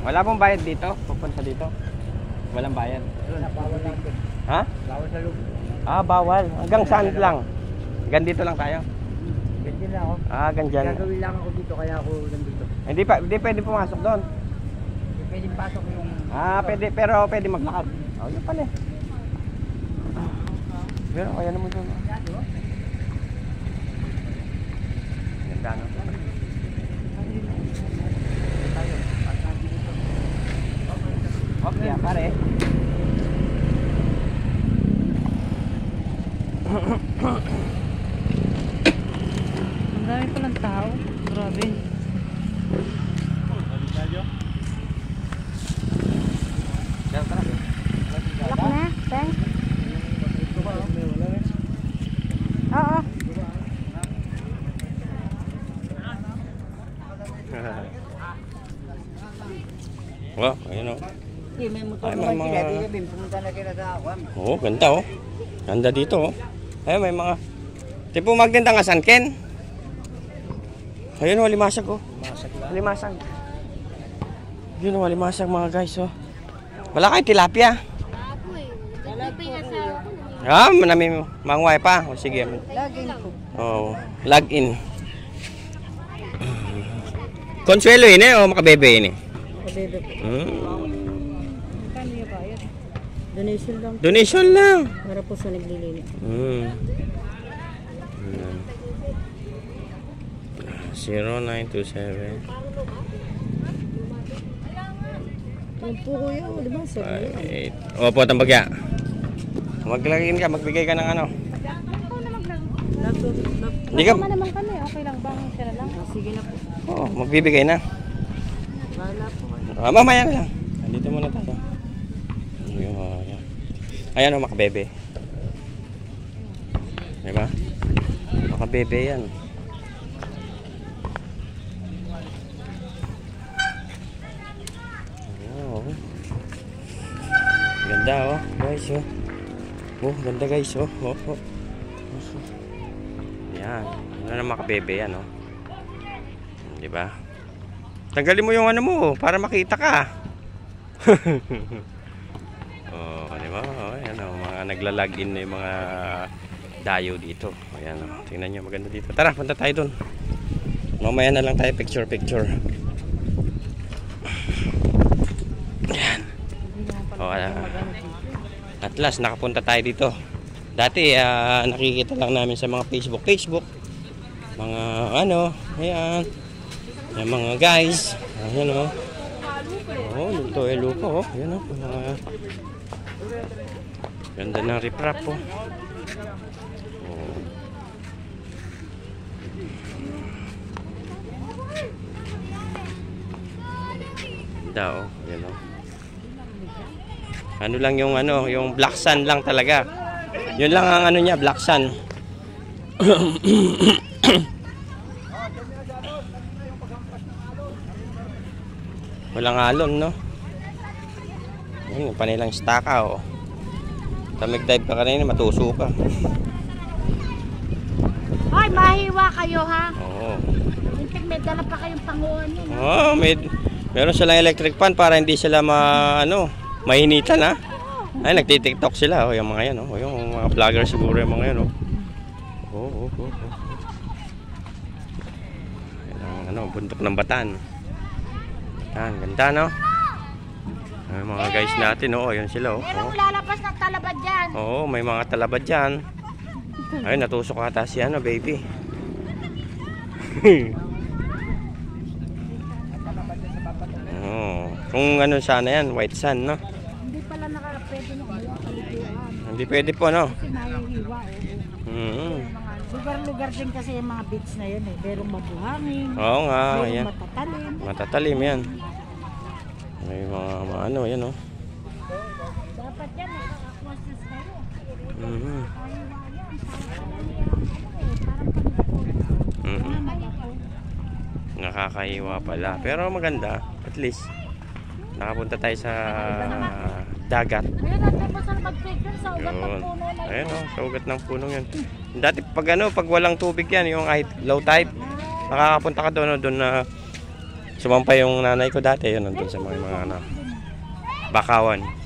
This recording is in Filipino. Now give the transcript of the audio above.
Wala pong bayad dito? Pupunta dito? Walang bayad? Bawal lang. Ha? Bawal sa loob. Ah, bawal. Hanggang saan lang? Hanggang dito lang tayo? Ganyan lang ako. Ah, ganyan. Gagawin lang ako dito kaya ako nandito. Hindi pwede pumasok doon. Hindi pwedeng pasok yung... Ah, pwede, pero pwede maglakad. Oh, yun pala. Pero kaya naman doon. Ganda, no? Okay, pare. Ang dami palang tao. Grabe. Alak na, teng. Oo. Oh, ayun oh. May motor Ay, naman mga- sila. Di sabihin, pumunta na kila sa Aquam. Oo, ganda oh. Ganda dito oh. Ayun, may mga... Tipo maganda nga San Ken. Ayun oh, limasag oh. Limasag. Yun oh, limasag mga guys oh. Wala kayo tilapia? Ah, manami mangway pa. O sige. Laging ko. Oh, log in. Consuelo ini o makabebe ini? Kabebe po. Magkano yung bayad? Donation lang. Donation lang. Para po sa naglilinis. 0927 Yung po kuya, di ba? Sabi. 58. Opo, tambagya. Maglagin ka, magbigay ka ng ano. Hindi ka. Tama naman kami. Okay lang bang sila lang? Sige na po. Oo, magbibigay na. Wala po. Ah, mamaya na lang. Andito muna tayo. Ayan. Ayan o, makabebe. Diba? Makabebe yan. Oh. Ganda oh, guys oh. Oh, ganda guys oh. Oh, oh. Yan. Ano na makabebe yan oh. Diba? Tanggalin mo yung ano mo para makita ka. Oh, di ba? Oh, ayan oh, mga nagla-login na yung mga dayo dito. Ayan oh. Tingnan niyo, maganda dito. Tara, punta tayo doon. Mamaya na lang tayo picture. Ayan. Oh, at last nakapunta tayo dito. Dati nakikita lang namin sa mga Facebook. Mga ano, ayan. Yung mga guys, ayan o. Oh, luto lupa oh. Ayan o, mga ganda ng riprap po. Oh. Ganda oh, ayan o. Ano lang yung ano, yung black sun lang talaga. Yun lang ang ano niya, black sun. Walang alon, no? Ayun, yung panilang staka, oh. Tamig dive ka kanina, matuso ka. Hoy, mahiwa kayo ha. Oo. Mintik may dala pa kayong panguhan yun. Oh, meron silang electric fan para hindi sila mahinitan, ha? Ay, nagti-TikTok sila, oh, yung mga yan, oh. Yung mga vlogger siguro yung mga yan, oh. Oh. Yan ang bundok ng Batan. Yan, ganda no? Ay, mga guys natin, oh, yun sila, oh. Merong lalabas ng talabad dyan. Oo, may mga talabad dyan. Ay, natusok ata si ano, baby. Oh, kung ano sana yan, white sand, no? Hindi pala nakapwede ng kaliguan. Hindi pwede po, no? Kasi mahihiwa. Lugar-lugar din kasi yung mga beach na yun eh. Merong mabuhangin. Oo nga, Merong yan. matatalim. Matatalim yan. May mga ano, yan, oh. Dapat yan, nakaka-aquasys kayo. Mhm. Nakakaiwa pala. Pero maganda. At least, nakapunta tayo sa dagat. Ayun, natin mo sa mag-picture sa ugat ng Yun. puno na yun. Ayun, oh, sa ugat ng punong yun. Dati pag ano, pag walang tubig yan, yung low tide, nakakapunta ka doon na Sumampa yung nanay ko dati, yun, nandun sa mga ano, Bakawan.